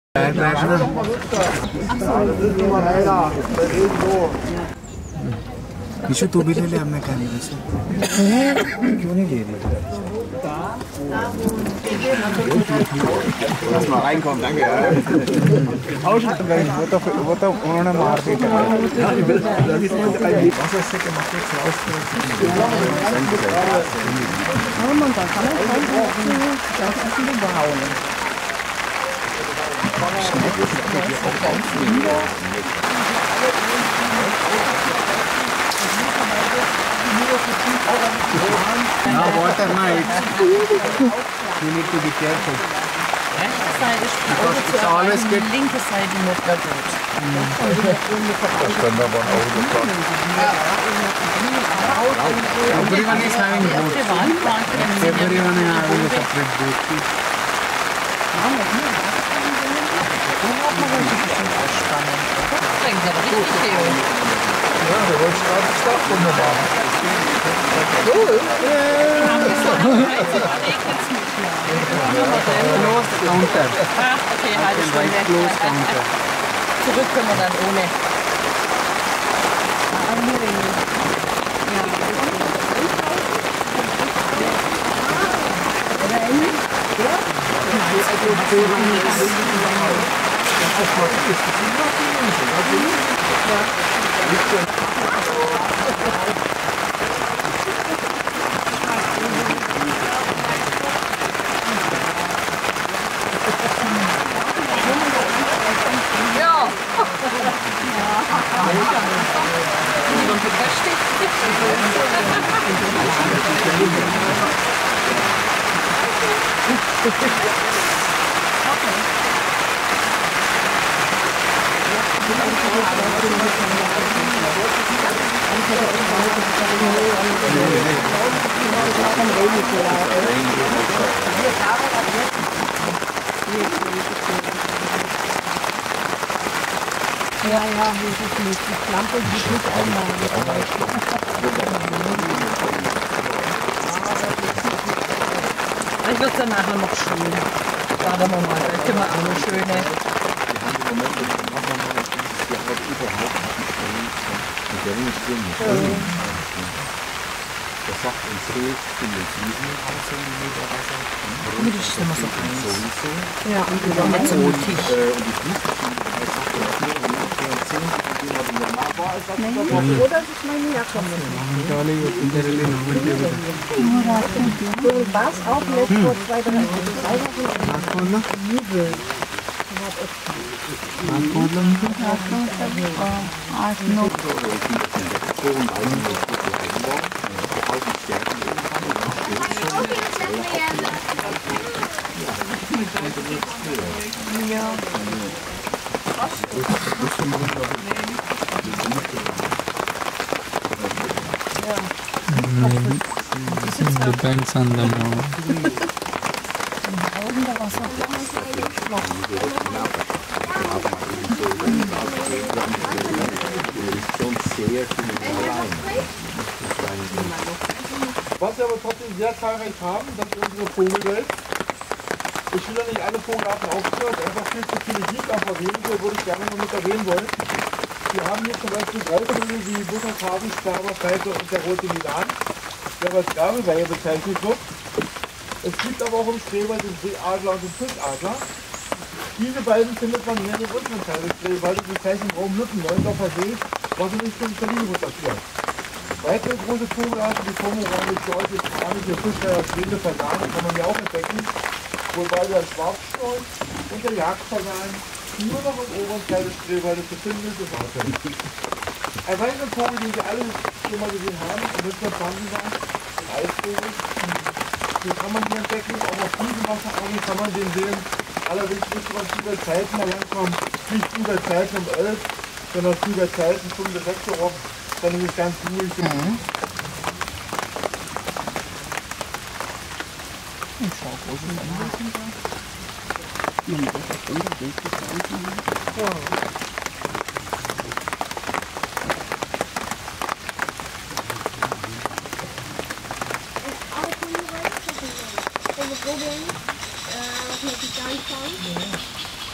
निशु तू भी ले ले हमने कैमरे से क्यों नहीं ले रही Lass mal reinkommen, danke. वो तो उन्होंने मार दी Now water night. You need to be careful. Rechte Seite Because it's always get linke Seite nicht mehr gut. Everyone is having boat. Everyone is having a separate boat. Ja, der Holzstraße ist auch wunderbar. Close counter. Okay, halbe Right Stunde. close counter. Zurück können wir dann ohne. Ja, das ist nicht. Die Lampe sieht nicht einmal. Ich würde es dann nachher noch schön. Warten wir mal, da können wir auch noch schöne. Das sagt uns Hilf in den 7,5 cm Wasser. Das ist immer so heiß. Sowieso. Ja, und die Nicht so mutig. Und die Flugmaschine sagt, dass wir ungefähr 10 cm war, als das oder dass ich meine Jacke So war es auch jetzt vor 2, 3 Wochen. Übel. Depends on the mood. Was wir aber trotzdem sehr zahlreich haben, das ist unsere Vogelwelt. Ich will ja nicht alle Vogelarten aufführen, einfach viel zu viele gibt, aber auf jeden Fall würde ich gerne noch mit erwähnen wollen. Wir haben hier zum Beispiel drei Vögel wie Butterfarben, Sklaver, Falter und der rote Milan, der als Gabelweihe bezeichnet wird. Es gibt aber auch im Spreewald den Seeadler und den Fischadler. Diese beiden findet man hier in dem unteren Teil des Spreewaldes, das heißt im Raum Lütten-Neuendorfer See, was in Richtung Berlin runterführt. Weitere große Vogelarten wie Kormorane, Storche, Kraniche, Fischreiher, Schwede, Fasane kann man hier auch entdecken, wobei der Schwarzstorch und der Jagdfasan nur noch im oberen Teil des Spreewaldes zu finden ist und aussehen. Ein weiterer Vogel, den wir alle schon mal gesehen haben, ist der Panda, ein Eisvogel. Den kann man hier entdecken, auch auf diesem Wasserarme kann man den sehen. Allerdings muss man zu der Zeiten mal langkommen, nicht zu der Zeiten um 11, sondern zu der Zeiten 5 bis 6 Uhr rum. Dann ist es ganz ruhig.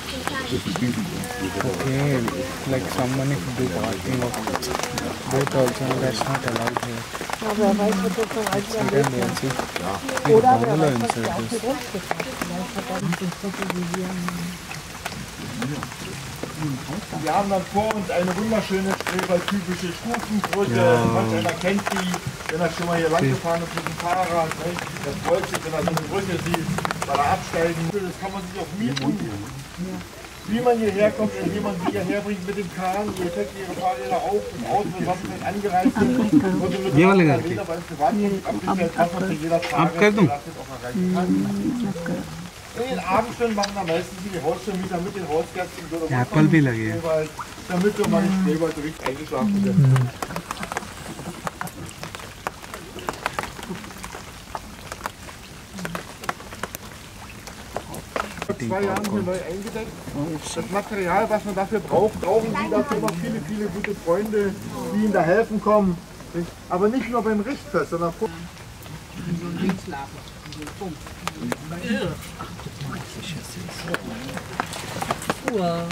Okay, like someone if do parking of boat also, that's not allowed here. Aber wer weiß, wird das noch alt werden. Second also. Oder wer Bungalow weiß, was inside wir auch this. für Geld bezahlt. Vielleicht hat er nicht den fotografieren. Wir haben dann vor uns eine wunderschöne Spreewald-typische Stufenbrücke. Manch einer kennt die, wenn er schon mal hier lang gefahren ist mit dem Fahrrad. Ne? Das freut sich, wenn er so eine Brücke sieht, weil er absteigen will. Das kann man sich auch mieten. Wie man hierher kommt, indem man sie hierher bringt mit dem Kahn, ihr checkt ihre Fahrräder auf, das Auto wird was mit angereist. ये वाले घर के आप कर दूं? In den Abendstunden machen am meisten die Haustürmieter mit den Hausgästen so Apple भी लगे हैं. damit wir mal nicht Spreewald richtig eingeschlafen sind. Vor 2 Jahren hier neu eingedeckt. Das Material, was man dafür braucht, brauchen Sie dafür noch viele, viele gute Freunde, die Ihnen da helfen kommen. Aber nicht nur beim Richtfest, sondern vor. Wow.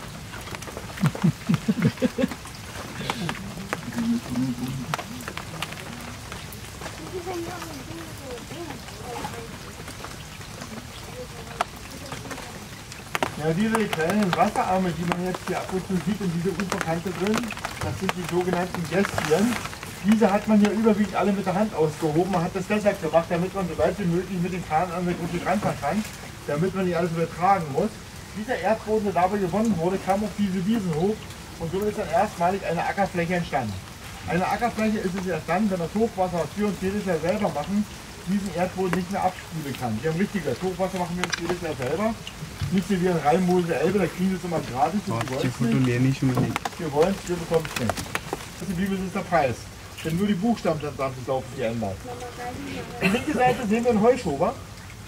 Ja, diese kleinen Wasserarme, die man jetzt hier ab und zu sieht in dieser Uferkante drin, das sind die sogenannten Gästchen. Diese hat man hier überwiegend alle mit der Hand ausgehoben. Man hat das deshalb gemacht, damit man so weit wie möglich mit den Kahn an der Brücke ranfahren kann, damit man nicht alles übertragen muss. Dieser Erdboden, der dabei gewonnen wurde, kam auf diese Wiesen hoch und so ist dann erstmalig eine Ackerfläche entstanden. Eine Ackerfläche ist es erst dann, wenn das Hochwasser, was wir uns jedes Jahr selber machen, diesen Erdboden nicht mehr abspülen kann. Wir haben richtiges Hochwasser, machen wir uns jedes Jahr selber. Nicht so wie in Rhein-Mosel, Elbe, da kriegen wir es immer gratis. अच्छी photo लेनी चाहिए. Wir wollen es, wir bekommen es nicht. Das ist die Bibel, das ist der Preis. Denn nur die Buchstaben sind laufen geändert. Auf der linken Seite sehen wir einen Heuschober.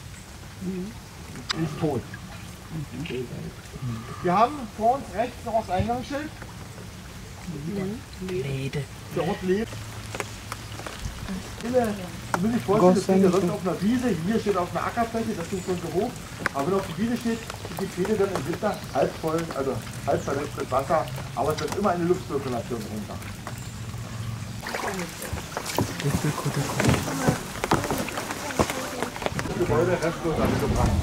Die ist tot. Wir haben vor uns rechts noch das Eingangsschild. Lede. Der Ort lebt. Du musst dich vorstellen, das steht ja sonst auf einer Wiese, hier steht auf einer Ackerfläche, das ist schon so hoch. Aber wenn auf der Wiese steht, sind die Pfähle dann im Winter halb voll, also halb verletzt mit Wasser. Aber es wird immer eine Luftzirkulation runter. Das Gebäude restlos abgebrannt.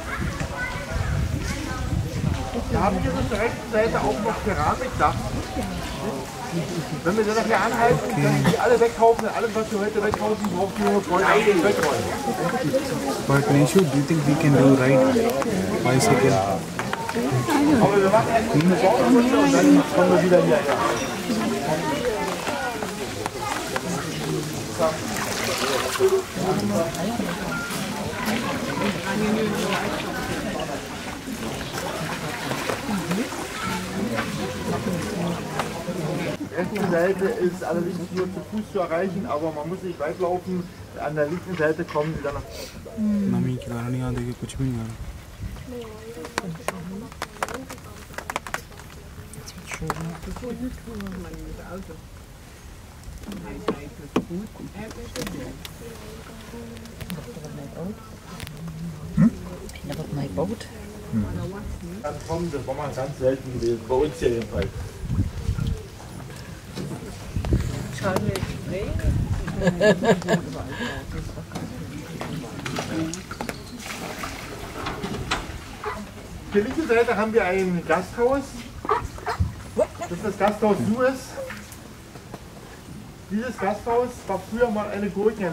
Wir haben hier auf der rechten Seite auch noch Keramikdach. Wenn wir das hier anhalten, können die alle weghaufen. Alles, was wir heute weghaufen, braucht nur Freunde wegräumen. But Nishu, do you think we can do ride bicycle? Aber wir machen einfach eine Bauernrunde und dann kommen wir wieder hierher. Die rechte Seite ist allerdings nur zu Fuß zu erreichen, aber man muss nicht weit laufen. An der linken Seite kommen sie dann noch. Mummy की गाना नहीं आ देखिए कुछ भी नहीं आ रहा. Never my boat. Dann kommen, das war mal ganz selten gewesen, bei uns hier jedenfalls. Auf der linken Seite haben wir ein Gasthaus. Das ist das Gasthaus Suez. Dieses Gasthaus war früher mal eine Gurken.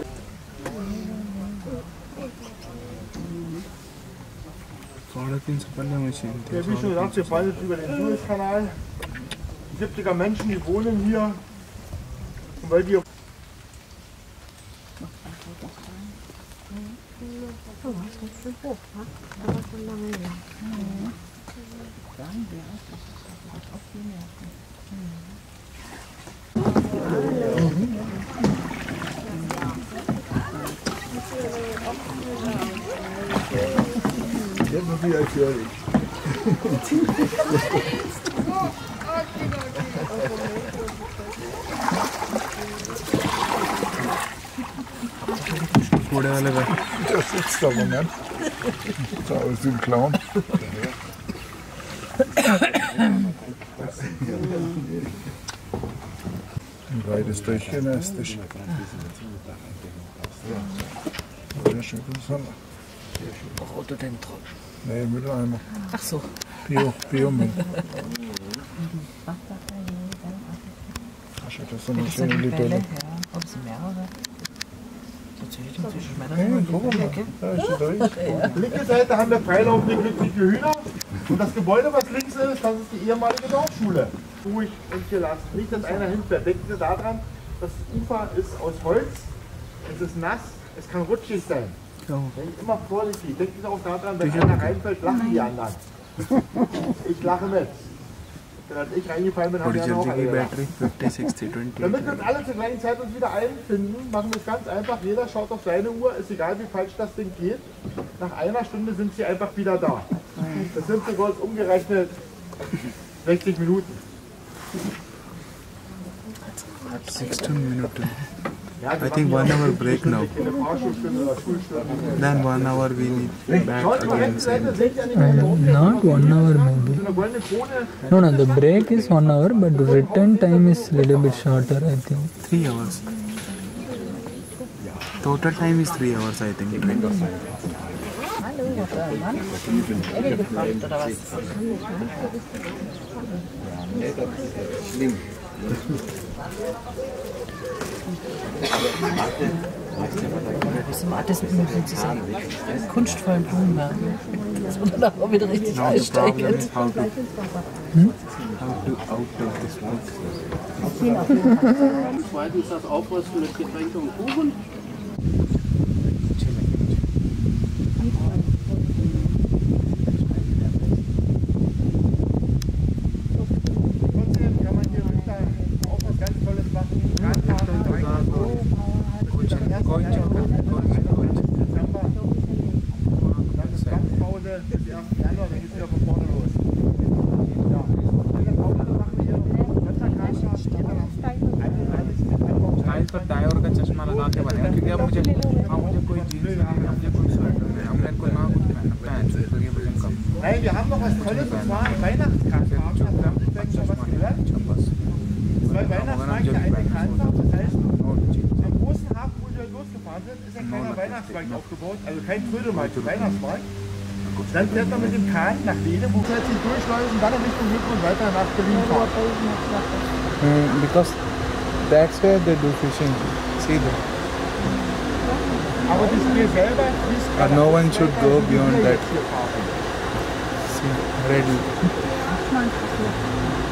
Ja, wie schon gesagt, wir fahren jetzt über den Suezkanal. 70er Menschen, die wohnen hier. Und weil wir jetzt noch wieder gefährlich. Der sitzt da, Moment. Da ist ein Clown. Beides durchgenästigt. Rhododendron. Nee, Mülleimer. Ach so. Biomüll. Das sind Das sind schöne die Bälle. Libelle. Ja, ob es mehrere. Hey, guck mal, da ist sie durch. Linke Seite haben wir freilaufende glückliche Hühner. Und das Gebäude, was links ist, das ist die ehemalige Dorfschule. Ruhig und gelassen. Nicht, dass einer hinfährt. Denken Sie daran, das Ufer ist aus Holz, es ist nass, es kann rutschig sein. Denken immer vorsichtig. Denken Sie auch daran, wenn einer reinfällt, lachen die anderen. Ich lache mit. Denn als ich reingefallen bin, haben wir ja auch alle gelacht. Damit wir uns alle zur gleichen Zeit uns wieder einfinden, machen wir es ganz einfach. Jeder schaut auf seine Uhr, ist egal wie falsch das Ding geht. Nach einer Stunde sind sie einfach wieder da. Das sind sogar umgerechnet 60 Minuten. 16 Minuten. Ja, I think 1 hour break now. eine Fahrstunde oder Schulstunde. Then 1 hour we need back Schaut mal again. rechts Seite, seht ihr nicht mehr Not 1 hour maybe. so eine goldene Krone? No, no, the break is 1 hour, but the return time is little bit shorter, I think. 3 hours. Total time is 3 hours, I think. Hallo, Mann. Engel gefragt oder was? Das müssen diese kunstvollen Blumen machen. Das wird dann auch wieder richtig Now the problem einsteigend. is how to out of this box. Zweitens das Aufrüsten mit Getränke und Kuchen. Trotzdem kann man hier Winter auch was ganz Tolles machen. Dann ist Kampfpause bis 1. Januar, dann geht es wieder von vorne los. Ja. In der Pause machen wir hier noch Wetterkarte, geht dann am 31. September. Tile पर tyre का चश्मा लगा के बनाया क्योंकि अब मुझे कोई जीन्स नहीं मुझे कोई स्वेटर नहीं अब मेरे को ना कुछ पहनना पैंट तो ये वजन कम Nein, wir haben noch was Tolles, und zwar ein Weihnachtskartenabend. Haben Sie vielleicht schon was gehört? 2 Weihnachtsmärkte, eine Kranzhaus. Das heißt, am großen Hafen, wo wir losgefahren sind, ist ein kleiner Weihnachtsmarkt aufgebaut. Also kein Trödelmarkt, ein Weihnachtsmarkt. Dann fährt man mit dem Kahn nach Lede, wo wir jetzt hier durchschleusen, dann in Richtung Hütten und weiter nach Berlin fahren. because that's where they do fishing. See there. Aber das Spiel selber fließt No one should go beyond that. hier fahren. See, ready.